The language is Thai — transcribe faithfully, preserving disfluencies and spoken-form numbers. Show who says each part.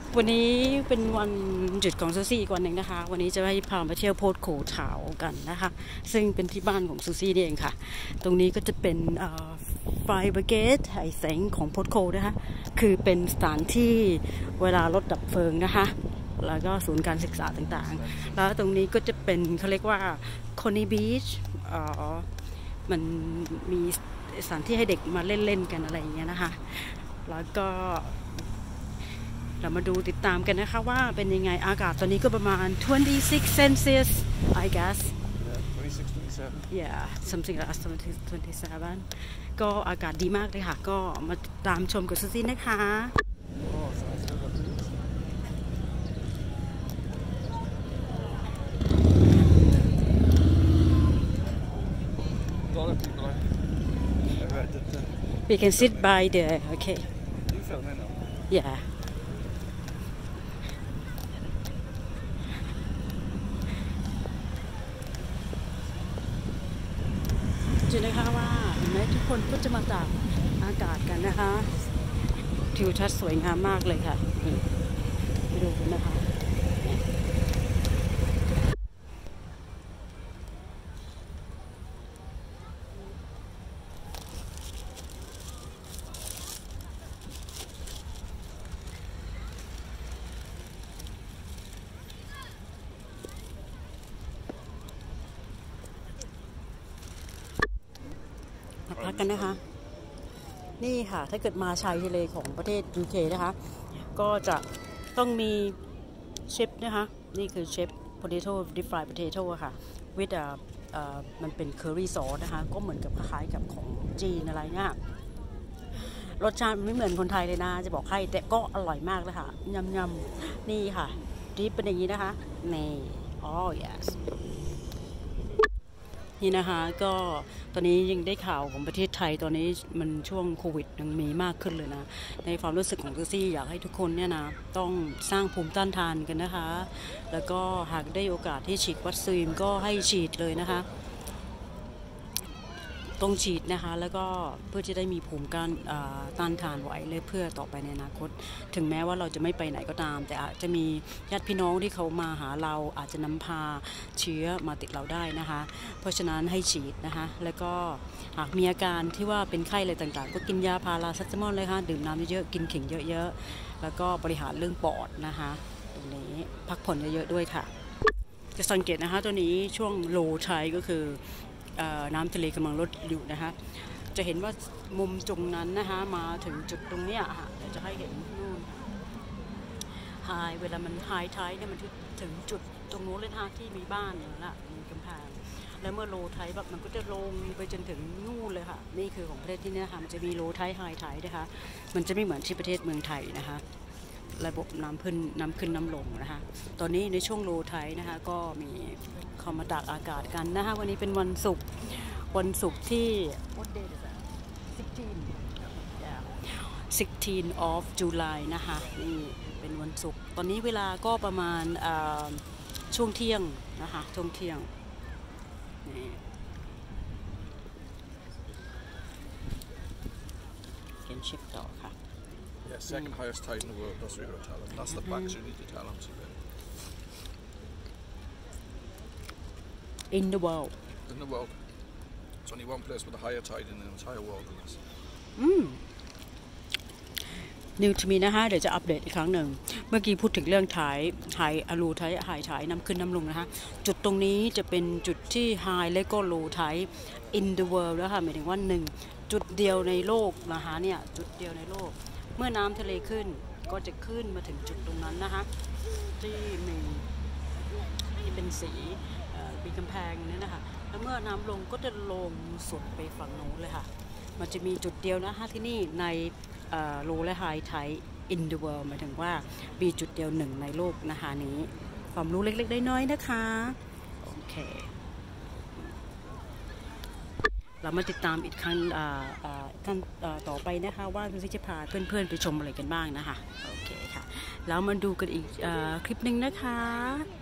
Speaker 1: วันนี้เป็นวันหยุดของซูซี่อีกวันหนึ่งนะคะวันนี้จะให้พาไปเที่ยวโพสโขเถากันนะคะซึ่งเป็นที่บ้านของซูซี่นี่เองค่ะตรงนี้ก็จะเป็นไฟบริเกตไอแสงของโพสโขนะคะคือเป็นสถานที่เวลารถดับเพลิงนะคะแล้วก็ศูนย์การศึกษาต่างๆแล้วตรงนี้ก็จะเป็นเขาเรียกว่าคอนนีบีชมันมีสถานที่ให้เด็กมาเล่นๆกันอะไรอย่างเงี้ยนะคะแล้วก็เรามาดูติดตามกันนะคะว่าเป็นยังไงอากาศตอนนี้ก็ประมาณtwenty-six Celsius I guess
Speaker 2: yeah twenty-six twenty-seven
Speaker 1: yeah something like twenty-seven ก็อากาศดีมากเลยค่ะก็มาตามชมกับซูซี่นะคะWe can sit by there okay yeahจริงนะคะว่าเห็นไหมทุกคนก็จะมาตากอากาศกันนะคะทิวทัศน์สวยงามมากเลยค่ะไปดูกันนะคะพักกันนะคะนี่ค่ะถ้าเกิดมาชายทะเลของประเทศ ยู เค นะคะก็จะต้องมีเชฟนะคะนี่คือเชฟ potato deep fried potato ค่ะ with อ่ามันเป็น curry sauce นะคะก็เหมือนกับคล้ายๆกับของจีนอะไรเงี้ยรสชาติไม่เหมือนคนไทยเลยนะจะบอกให้แต่ก็อร่อยมากเลยค่ะยำๆนี่ค่ะดิฟเป็นอย่างนี้นะคะนี่อ๋อ yesนี่นะคะก็ตอนนี้ยังได้ข่าวของประเทศไทยตอนนี้มันช่วงโควิดยังมีมากขึ้นเลยนะในความรู้สึกของซูซี่อยากให้ทุกคนเนี่ยนะต้องสร้างภูมิต้านทานกันนะคะแล้วก็หากได้โอกาสที่ฉีดวัคซีนก็ให้ฉีดเลยนะคะต้องฉีดนะคะแล้วก็เพื่อจะได้มีภูมิกันต้านทานไหวเลยเพื่อต่อไปในอนาคตถึงแม้ว่าเราจะไม่ไปไหนก็ตามแต่อาจจะมีญาติพี่น้องที่เขามาหาเราอาจจะนำพาเชื้อมาติดเราได้นะคะเพราะฉะนั้นให้ฉีดนะคะแล้วก็หากมีอาการที่ว่าเป็นไข้อะไรต่างๆก็กินยาพาราเซตามอลเลยค่ะดื่มน้ำเยอะๆกินขิงเยอะๆแล้วก็บริหารเรื่องปอดนะคะตรงนี้พักผ่อนเยอะๆด้วยค่ะจะสังเกตนะคะตัวนี้ช่วงโลไทก็คือน้ำทะเลกำลังลดอยู่นะคะจะเห็นว่ามุมตรงนั้นนะคะมาถึงจุดตรงนี้ค่ะเดี๋ยวจะให้เห็นนู่นไฮเวลามันไฮไทเนี่ยมันถึงจุดตรงนู้นเลยนะคะที่มีบ้านอยู่ละมีกำแพงแล้วเมื่อโลไทแบบมันก็จะลงไปจนถึงนู่นเลยค่ะนี่คือของประเทศที่นี่ค่ะมันจะมีโลไทไฮไทนะคะมันจะไม่เหมือนที่ประเทศเมืองไทยนะคะระบบน้ำขึ้นน้ำขึ้นน้ำลงนะคะตอนนี้ในช่วงโลไทนะคะก็มีเขามาตากอากาศกันนะคะวันนี้เป็นวันศุกร์วันศุกร์ที่ what day is that sixteen yeah sixteen of July นะคะนี่เป็นวันศุกร์ตอนนี้เวลาก็ประมาณช่วงเที่ยงนะคะช่วงเที่ยงนี่เขียนเช็คต่อค่ะ
Speaker 2: yeah second highest tide in the world that's what you've got to tell them that's the facts you need to tell them
Speaker 1: in the world
Speaker 2: in the world there's only one place with a higher tide in the entire world than this
Speaker 1: อืมนิวทมีนะคะเดี๋ยวจะอัปเดตอีกครั้งหนึ่งเมื่อกี้พูดถึงเรื่องถ่ายไฮอลูไทไฮถ่ายน้ำขึ้นน้ำลงนะคะจุดตรงนี้จะเป็นจุดที่ไฮและก็โลไท in the world แล้วค่ะหมายถึงว่าหนึ่งจุดเดียวในโลกนะคะเนี่ยจุดเดียวในโลกเมื่อน้ำทะเลขึ้นก็จะขึ้นมาถึงจุดตรงนั้นนะคะที่มีที่เป็นสีมีกำแพงนี่นะคะแล้วเมื่อน้ำลงก็จะลงสุดไปฝั่งโน้นเลยค่ะมันจะมีจุดเดียวนะคะที่นี่ในโลและไฮไทย in the world หมายถึงว่ามีจุดเดียวหนึ่งในโลกนะคะนี้ความรู้เล็กๆน้อยๆนะคะโอเคเรามาติดตามอีกครั้งขั้นต่อไปนะคะว่าคุณจะพาเพื่อนๆไปชมอะไรกันบ้างนะคะโอเคค่ะแล้วมาดูกันอีกคลิปหนึ่งนะคะ